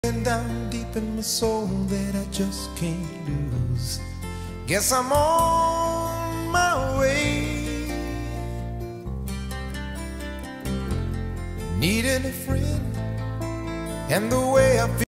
And down deep in my soul that I just can't lose. Guess I'm on my way, needing a friend, and the way I feel